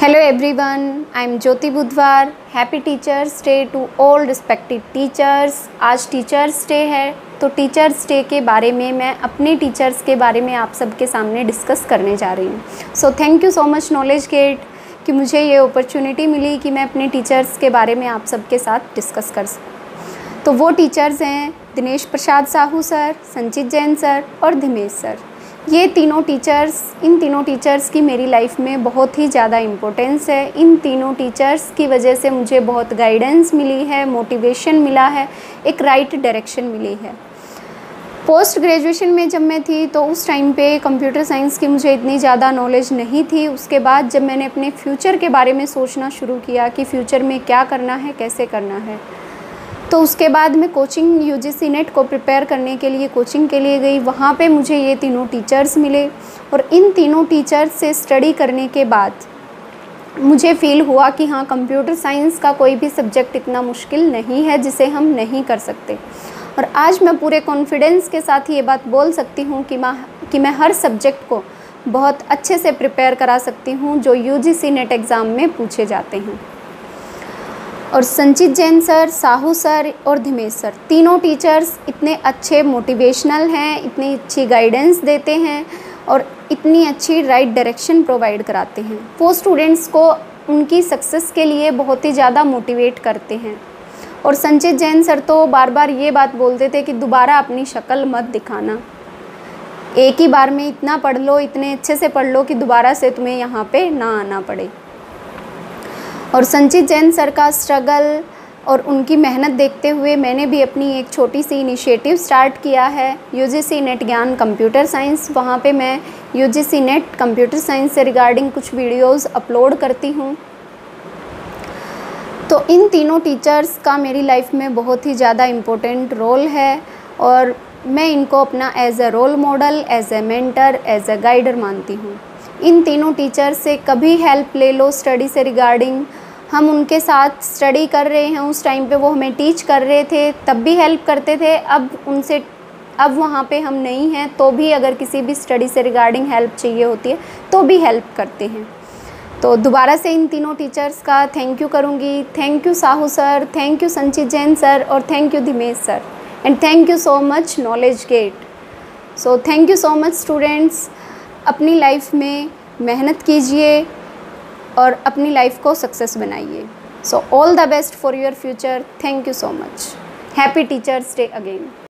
Hello everyone, I am Jyoti Budhwar. Happy Teachers Day to all respected teachers. आज teachers day है तो teachers day के बारे में मैं अपने टीचर्स के बारे में आप सबके सामने डिस्कस करने जा रही हूँ। So thank you so much knowledge gate कि मुझे ये अपॉर्चुनिटी मिली कि मैं अपने टीचर्स के बारे में आप सबके साथ डिस्कस कर सकूँ। तो वो टीचर्स हैं दिनेश प्रसाद साहू सर, संचित जैन सर और धीमेश सर। ये तीनों टीचर्स, इन तीनों टीचर्स की मेरी लाइफ में बहुत ही ज़्यादा इम्पोर्टेंस है। इन तीनों टीचर्स की वजह से मुझे बहुत गाइडेंस मिली है, मोटिवेशन मिला है, एक राइट डायरेक्शन मिली है। पोस्ट ग्रेजुएशन में जब मैं थी तो उस टाइम पे कंप्यूटर साइंस की मुझे इतनी ज़्यादा नॉलेज नहीं थी। उसके बाद जब मैंने अपने फ्यूचर के बारे में सोचना शुरू किया कि फ़्यूचर में क्या करना है, कैसे करना है, तो उसके बाद मैं कोचिंग यूजीसी नेट को प्रिपेयर करने के लिए कोचिंग के लिए गई। वहाँ पे मुझे ये तीनों टीचर्स मिले और इन तीनों टीचर्स से स्टडी करने के बाद मुझे फ़ील हुआ कि हाँ, कंप्यूटर साइंस का कोई भी सब्जेक्ट इतना मुश्किल नहीं है जिसे हम नहीं कर सकते। और आज मैं पूरे कॉन्फिडेंस के साथ ये बात बोल सकती हूँ कि मैं हर सब्जेक्ट को बहुत अच्छे से प्रिपेयर करा सकती हूँ जो यूजीसी नेट एग्ज़ाम में पूछे जाते हैं। और संचित जैन सर, साहू सर और धीमेश सर, तीनों टीचर्स इतने अच्छे मोटिवेशनल हैं, इतनी अच्छी गाइडेंस देते हैं और इतनी अच्छी राइट डायरेक्शन प्रोवाइड कराते हैं। वो स्टूडेंट्स को उनकी सक्सेस के लिए बहुत ही ज़्यादा मोटिवेट करते हैं। और संचित जैन सर तो बार बार ये बात बोलते थे कि दोबारा अपनी शक्ल मत दिखाना, एक ही बार में इतना पढ़ लो, इतने अच्छे से पढ़ लो कि दोबारा से तुम्हें यहाँ पे ना आना पड़े। और संचित जैन सर का स्ट्रगल और उनकी मेहनत देखते हुए मैंने भी अपनी एक छोटी सी इनिशिएटिव स्टार्ट किया है, UGC NET Gyan computer science. वहाँ पे मैं यूजीसी नेट कंप्यूटर साइंस से रिगार्डिंग कुछ वीडियोस अपलोड करती हूँ। तो इन तीनों टीचर्स का मेरी लाइफ में बहुत ही ज़्यादा इम्पोर्टेंट रोल है और मैं इनको अपना as a role model, as a mentor, as a guider मानती हूँ। इन तीनों टीचर्स से कभी हेल्प ले लो स्टडी से रिगार्डिंग। हम उनके साथ स्टडी कर रहे हैं, उस टाइम पे वो हमें टीच कर रहे थे, तब भी हेल्प करते थे। अब वहाँ पे हम नहीं हैं तो भी अगर किसी भी स्टडी से रिगार्डिंग हेल्प चाहिए होती है तो भी हेल्प करते हैं। तो दोबारा से इन तीनों टीचर्स का थैंक यू करूँगी। Thank you Sahu sir, thank you Sanchit Jain sir और thank you Dhimesh sir, and thank you so much knowledge gate. So thank you so much students. अपनी लाइफ में मेहनत कीजिए और अपनी लाइफ को सक्सेस बनाइए। So all the best for your future. Thank you so much. Happy teachers day again.